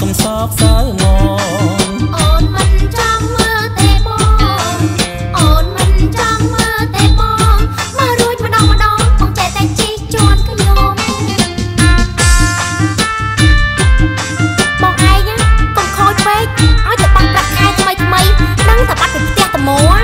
កំសោកសៅមកអូនមិនចង់មើលទេបងអូនមិនចង់មើលទេបងមករួចម្ដងបងចេះតែជីកជន់ខ្ញុំបងឯងកុំខូចពេកឲ្យតែបងប្រាក់ខែថ្មីដឹងតែបាត់ពីផ្ទះត្មង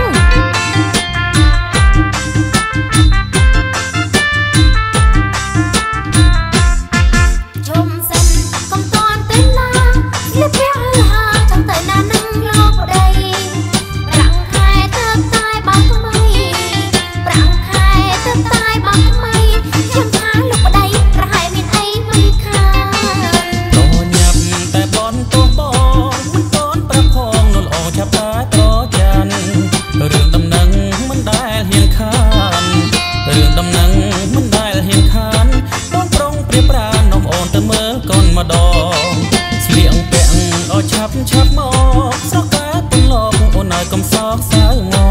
ស្លៀងពាក់ឲ្យឆាប់មកស្រកាត់ទន្លប់អូនឲ្យកំសោកសៅមក